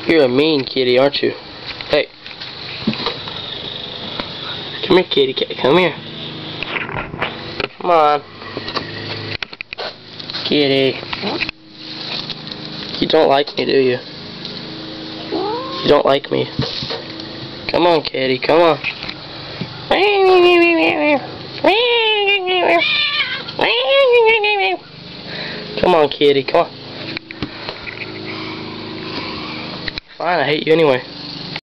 You're a mean kitty, aren't you? Hey. Come here, kitty cat. Come here. Come on. Kitty. You don't like me, do you? You don't like me. Come on, kitty. Come on. Come on, kitty. Come on. Fine, I hate you anyway.